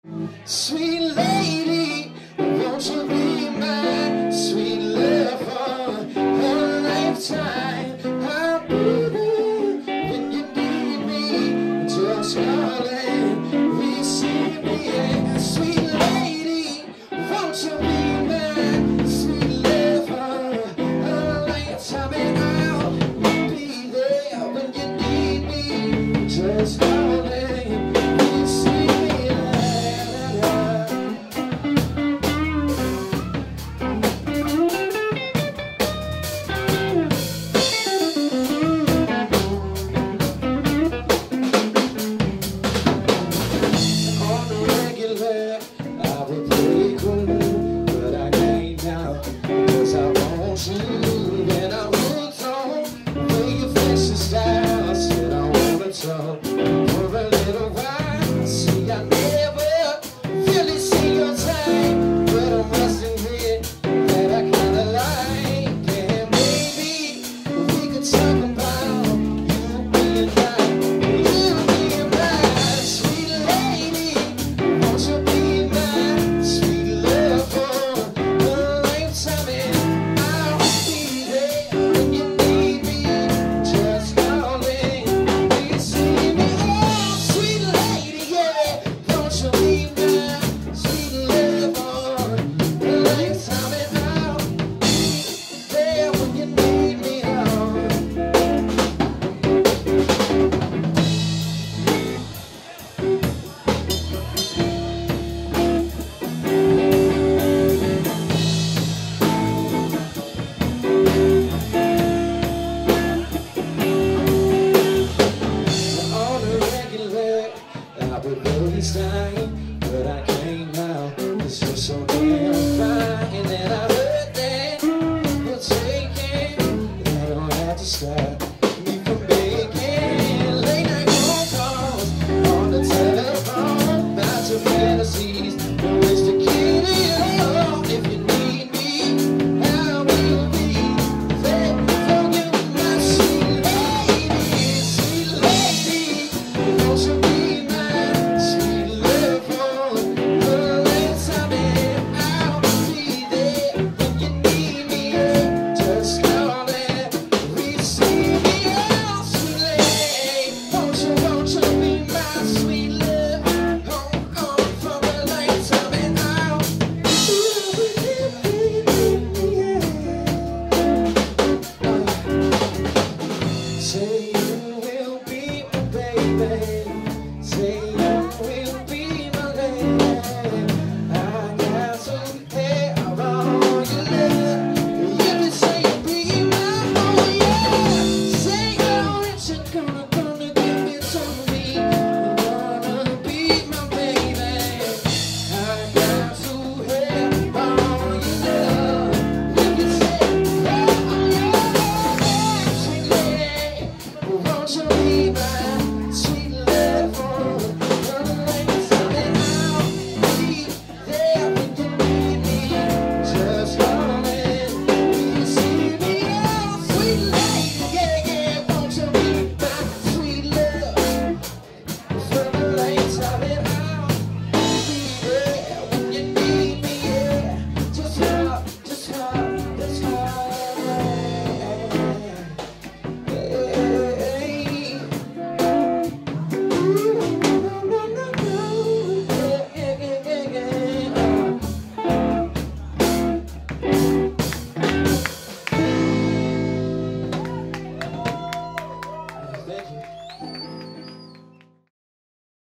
Sweet lady, won't you be my sweet love for a lifetime? I'll be there when you need me. Just call and receive me. Sweet lady, won't you be my sweet love for a lifetime? And I'll be there when you need me. Just call and receive me. But I can't now, it's just so damn fine. And then I heard that you're taking, I don't have to stop me from making late night phone calls on the telephone about your fantasies. No ways to keep it on. If you need me, I will be there for you, my sweet lady. Sweet lady, won't you be my sweet love for a lifetime? And I'll be there when you need me. Just call and receive me. Oh, sweet lady, won't you be my sweet love for a lifetime? And I'll say you will be my baby. Say you will be my lady. I got to have all your love. You can say you'll be my boy, yeah. Say how rich you're gonna give it to me. You're gonna be my baby. I got to have all your love. You can say, oh yeah, sweet lady, won't you be my sweet love for a lifetime? And I'll be there when you need me. Just call and receive me. Oh, sweet lady, yeah, yeah, won't you be my sweet love for a lifetime? And I'll be there when you need me, yeah. Just call, just call, just call. Thank you.